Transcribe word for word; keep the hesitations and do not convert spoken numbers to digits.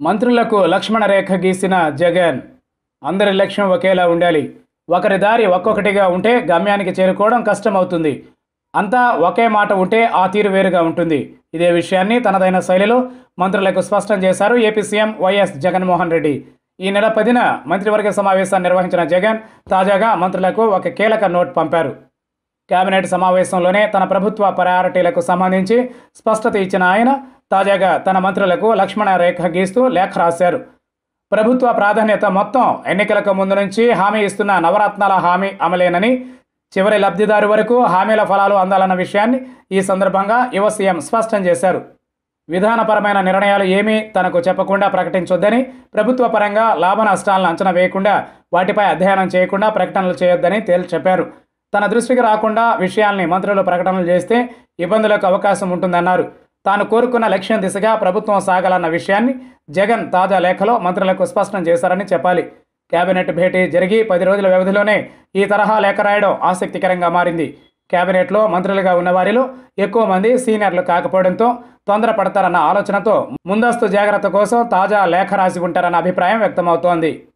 మంత్రులకు లక్ష్మణ రేఖ గీసిన జగన్. అందరి లక్ష్యం ఒకేలా ఉండాలి. ఒకరి దారి ఒక్కొక్కటిగా ఉంటే గమ్యానికి చేరుకోవడం కష్టమవుతుంది. అంతా ఒకే మాట ఉంటే ఆ తీరు వేరుగా ఉంటుంది. ఇదే విషయాన్ని తనదైన శైలిలో మంత్రులకు స్పష్టం చేశారు AP CM YS Jaganmohan Reddy. ఈ నెల పదిన మంత్రివర్గ సమావేశాన్ని నిర్వహించిన జగన్ తాజాగా మంత్రులకు ఒక కీలక నోట్ పంపారు. కేబినెట్ సమావేశంలోనే తన ప్రభుత్వ ప్రయారిటీలకు సంబంధించి స్పష్టత ఇచ్చిన ఆయన తాజాగా తన మంత్రులకు లక్ష్మణ రేఖ గీస్తూ లేఖ రాశారు. ప్రభుత్వ ప్రాధాన్యత మొత్తం ఎన్నికలకు ముందు నుంచి హామీ ఇస్తున్న నవరత్నాల హామీ అమలేనని, చివరి లబ్ధిదారు వరకు హామీల ఫలాలు అందాలన్న విషయాన్ని ఈ సందర్భంగా యువ సీఎం స్పష్టం చేశారు. విధానపరమైన నిర్ణయాలు ఏమీ తనకు చెప్పకుండా ప్రకటించొద్దని, ప్రభుత్వ పరంగా లాభ నష్టాలను అంచనా వేయకుండా, వాటిపై అధ్యయనం చేయకుండా ప్రకటనలు చేయొద్దని తేల్చి చెప్పారు. తన దృష్టికి రాకుండా విషయాల్ని మంత్రులు ప్రకటనలు చేస్తే ఇబ్బందులకు అవకాశం ఉంటుందన్నారు. తాను కోరుకున్న లక్ష్యం దిశగా ప్రభుత్వం సాగాలన్న విషయాన్ని జగన్ తాజా లేఖలో మంత్రులకు స్పష్టం చేశారని చెప్పాలి. కేబినెట్ భేటీ జరిగి పది రోజుల వ్యవధిలోనే ఈ తరహా లేఖ రాయడం ఆసక్తికరంగా మారింది. కేబినెట్లో మంత్రులుగా ఉన్న వారిలో ఎక్కువ మంది సీనియర్లు కాకపోవడంతో తొందరపడతారన్న ఆలోచనతో ముందస్తు జాగ్రత్త కోసం తాజా లేఖ రాసి ఉంటారన్న అభిప్రాయం వ్యక్తమవుతోంది.